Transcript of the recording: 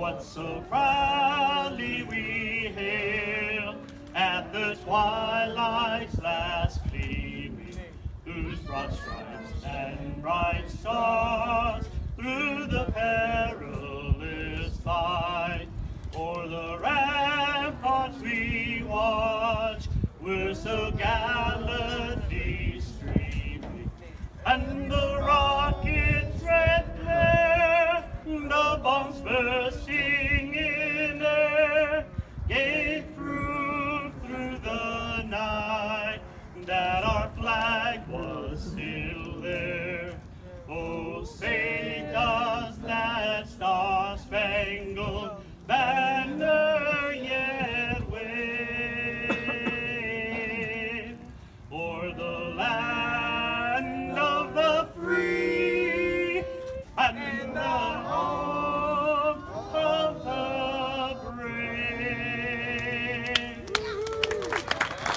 what so proudly we hail at the twilight's last gleaming, whose broad stripes and bright stars through the perilous fight o'er the ramparts we watch were so gallantly streaming, and the rocket's red glare, the bombs bursting in air, gave proof through the night that our flag was still there. Oh, say